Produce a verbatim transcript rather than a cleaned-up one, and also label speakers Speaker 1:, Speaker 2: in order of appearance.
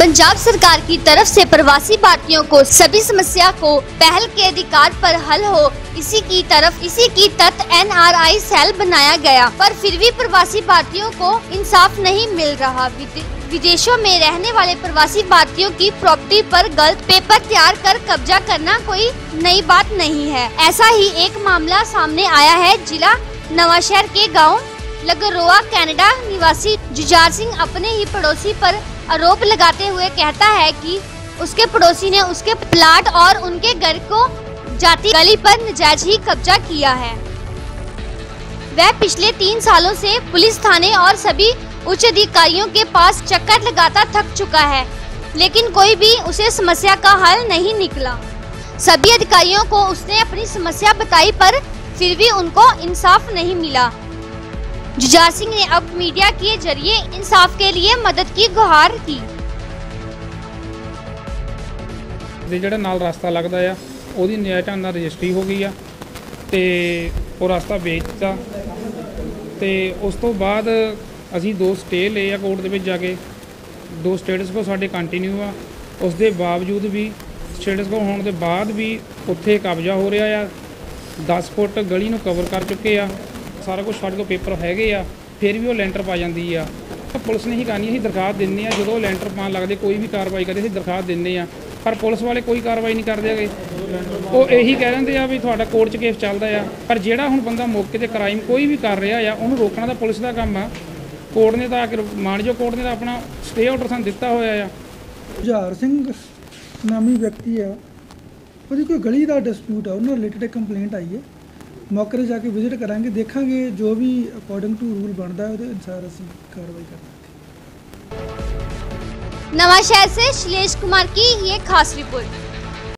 Speaker 1: पंजाब सरकार की तरफ से प्रवासी भारतीयों को सभी समस्या को पहल के अधिकार पर हल हो, इसी की तरफ इसी की तहत एन आर आई सेल बनाया गया, पर फिर भी प्रवासी भारतीयों को इंसाफ नहीं मिल रहा। विदेशों में रहने वाले प्रवासी भारतीयों की प्रॉपर्टी पर गलत पेपर तैयार कर कब्जा करना कोई नई बात नहीं है। ऐसा ही एक मामला सामने आया है जिला नवांशहर के गांव लगरोआ कनाडा निवासी जुझार सिंह अपने ही पड़ोसी पर आरोप लगाते हुए कहता है कि उसके पड़ोसी ने उसके प्लाट और उनके घर को जाती गली पर नाजायज ही कब्जा किया है। वह पिछले तीन सालों से पुलिस थाने और सभी उच्च अधिकारियों के पास चक्कर लगाता थक चुका है, लेकिन कोई भी उसे समस्या का हल नहीं निकला। सभी अधिकारियों को उसने अपनी समस्या बताई, पर फिर भी उनको इंसाफ नहीं मिला। जुझार सिंह ने अब मीडिया के जरिए इंसाफ के लिए मदद की गुहार की।
Speaker 2: ਜਿਹੜਾ ਨਾਲ ਰਸਤਾ ਲੱਗਦਾ ਆ ਉਹਦੀ ਨਿਆਂ ਢੰਗ ਨਾਲ ਰਜਿਸਟਰੀ ਹੋ ਗਈ ਆ ਤੇ ਉਹ ਰਸਤਾ ਵੇਚਤਾ ਤੇ ਉਸ ਤੋਂ ਬਾਅਦ ਅਸੀਂ ਦੋ ਸਟੇ ਲਏ ਆ ਕੋਰਟ ਦੇ ਵਿੱਚ ਜਾ ਕੇ। ਦੋ ਸਟੇਟਸ ਕੋ ਸਾਡੇ ਕੰਟੀਨਿਊ ਆ, ਉਸ ਦੇ ਬਾਵਜੂਦ ਵੀ ਸਟੇਟਸ ਕੋ ਹੋਣ ਦੇ ਬਾਅਦ ਵੀ ਉੱਥੇ ਕਬਜ਼ਾ ਹੋ ਰਿਹਾ ਆ। ਦਸ ਫੁੱਟ ਗਲੀ ਨੂੰ ਕਵਰ ਕਰ ਚੁੱਕੇ ਆ, सारा कुछ साढ़े को पेपर हैगे आ, फिर भी वो लैंटर पा जाती है। तो पुलिस ने ही कहनी अं दरखास्त देने आ, जो लैंटर पान लगते कोई भी कार्रवाई करते अं दरखास्त देने आ, पर पुलिस वाले कोई कार्रवाई नहीं करते है। वो यही कह देंगे भी थोड़ा कोर्ट च केस चलता है, पर जोड़ा हुण बंदा मौके पर क्राइम कोई भी कर रहा है उन्होंने रोकना तो पुलिस का काम आ। कोर्ट ने तो आके मानजो कोर्ट ने तो अपना स्टे ऑर्डर सानूं दिता होया आ।
Speaker 3: जुझार सिंह नामी व्यक्ति है, उसकी कोई गली का डिस्प्यूट है, उन्होंने रिलेटेड कंप्लेंट आई है। मौके पर जाके विजिट करांगे, देखांगे जो भी अकॉर्डिंग टू रूल बनता है वो अनुसार असीं कार्रवाई करांगे।
Speaker 1: नवांशहर से शैलेश कुमार की ये खास रिपोर्ट।